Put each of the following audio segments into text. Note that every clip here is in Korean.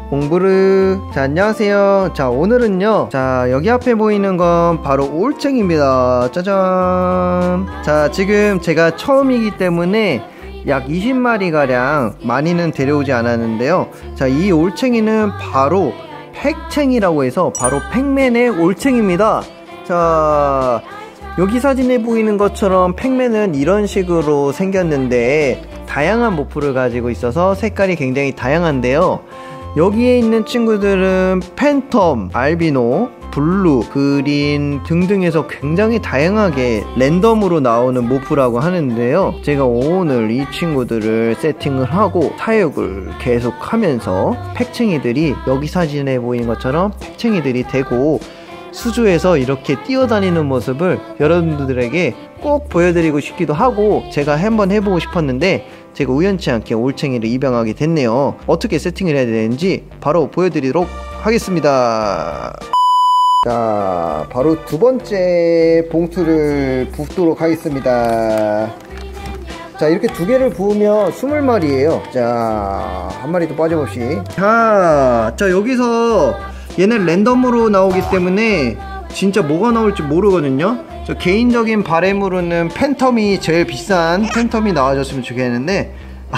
봉부르. 자, 안녕하세요. 자, 오늘은요, 자, 여기 앞에 보이는 건 바로 올챙입니다. 짜잔. 자, 지금 제가 처음이기 때문에 약 20마리가량 많이는 데려오지 않았는데요. 자, 이 올챙이는 바로 팩챙이라고 해서 바로 팩맨의 올챙입니다. 자, 여기 사진에 보이는 것처럼 팩맨은 이런 식으로 생겼는데 다양한 모프를 가지고 있어서 색깔이 굉장히 다양한데요. 여기에 있는 친구들은 팬텀, 알비노, 블루, 그린 등등 해서 굉장히 다양하게 랜덤으로 나오는 모프라고 하는데요. 제가 오늘 이 친구들을 세팅을 하고 사육을 계속 하면서 팩챙이들이 여기 사진에 보이는 것처럼 팩챙이들이 되고 수조에서 이렇게 뛰어다니는 모습을 여러분들에게 꼭 보여드리고 싶기도 하고 제가 한번 해보고 싶었는데 제가 우연치 않게 올챙이를 입양하게 됐네요. 어떻게 세팅을 해야 되는지 바로 보여드리도록 하겠습니다. 자, 바로 두 번째 봉투를 붓도록 하겠습니다. 자, 이렇게 두 개를 부으면 20마리예요 자, 한 마리도 빠짐없이. 자, 여기서 얘는 랜덤으로 나오기 때문에 진짜 뭐가 나올지 모르거든요. 저 개인적인 바람으로는 팬텀이 제일 비싼 팬텀이 나와줬으면 좋겠는데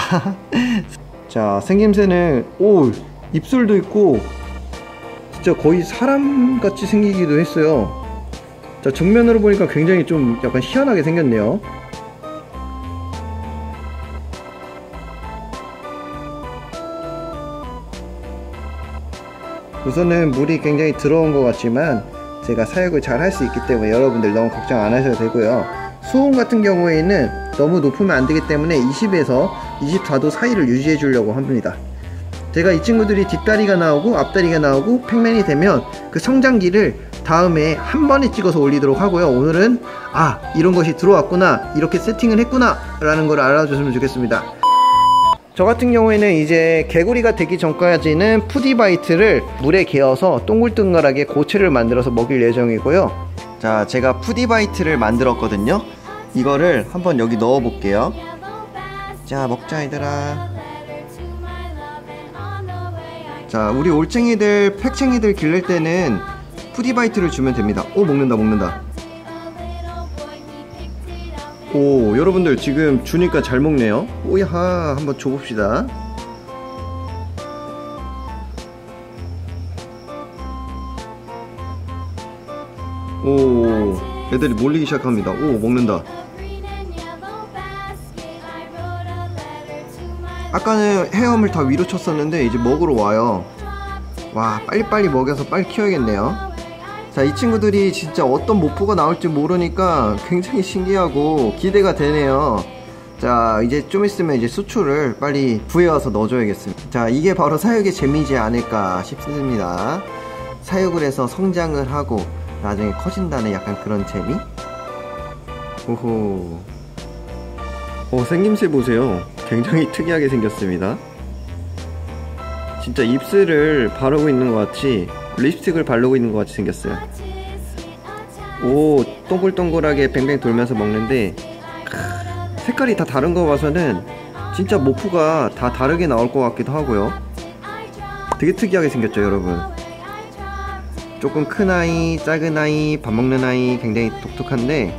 자, 생김새는 입술도 있고 진짜 거의 사람같이 생기기도 했어요. 자, 정면으로 보니까 굉장히 좀 약간 희한하게 생겼네요. 우선은 물이 굉장히 들어온 것 같지만 제가 사육을 잘 할 수 있기 때문에 여러분들 너무 걱정 안 하셔도 되고요. 수온 같은 경우에는 너무 높으면 안 되기 때문에 20에서 24도 사이를 유지해 주려고 합니다. 제가 이 친구들이 뒷다리가 나오고 앞다리가 나오고 팩맨이 되면 그 성장기를 다음에 한 번에 찍어서 올리도록 하고요. 오늘은 이런 것이 들어왔구나, 이렇게 세팅을 했구나 라는 걸 알아줬으면 좋겠습니다. 저 같은 경우에는 이제 개구리가 되기 전까지는 푸디바이트를 물에 개어서 동글동글하게 고체를 만들어서 먹일 예정이고요. 자, 제가 푸디바이트를 만들었거든요. 이거를 한번 여기 넣어 볼게요. 자, 먹자 얘들아. 자, 우리 올챙이들, 팩챙이들 기를 때는 푸디바이트를 주면 됩니다. 먹는다. 오, 여러분들 지금 주니까 잘 먹네요. 오야하, 한번 줘봅시다. 오, 애들이 몰리기 시작합니다. 먹는다. 아까는 헤엄을 다 위로 쳤었는데 이제 먹으러 와요. 와, 빨리빨리 먹여서 빨리 키워야겠네요. 자, 이 친구들이 진짜 어떤 모프가 나올지 모르니까 굉장히 신기하고 기대가 되네요. 자, 이제 좀 있으면 이제 수초를 빨리 구해와서 넣어줘야겠습니다. 자, 이게 바로 사육의 재미지 않을까 싶습니다. 사육을 해서 성장을 하고 나중에 커진다는 약간 그런 재미? 오호. 생김새 보세요. 굉장히 특이하게 생겼습니다. 진짜 입술을 바르고 있는 것 같이, 립스틱을 바르고 있는 것 같이 생겼어요. 오, 동글동글하게 뱅뱅 돌면서 먹는데 색깔이 다 다른 거 봐서는 진짜 모프가 다 다르게 나올 것 같기도 하고요. 되게 특이하게 생겼죠 여러분. 조금 큰 아이, 작은 아이, 밥 먹는 아이 굉장히 독특한데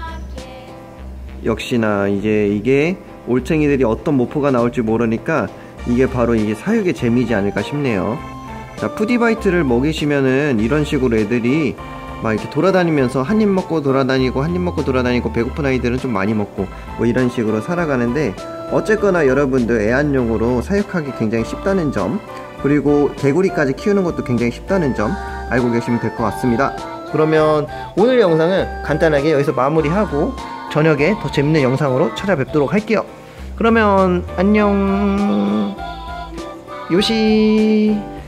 역시나 이제 이게 올챙이들이 어떤 모프가 나올지 모르니까 이게 바로 이게 사육의 재미지 않을까 싶네요. 자, 푸디바이트를 먹이시면은 이런 식으로 애들이 막 이렇게 돌아다니면서 한 입 먹고 돌아다니고 한 입 먹고 돌아다니고 배고픈 아이들은 좀 많이 먹고 뭐 이런 식으로 살아가는데 어쨌거나 여러분들 애완용으로 사육하기 굉장히 쉽다는 점, 그리고 개구리까지 키우는 것도 굉장히 쉽다는 점 알고 계시면 될 것 같습니다. 그러면 오늘 영상은 간단하게 여기서 마무리하고 저녁에 더 재밌는 영상으로 찾아뵙도록 할게요. 그러면 안녕. 요시.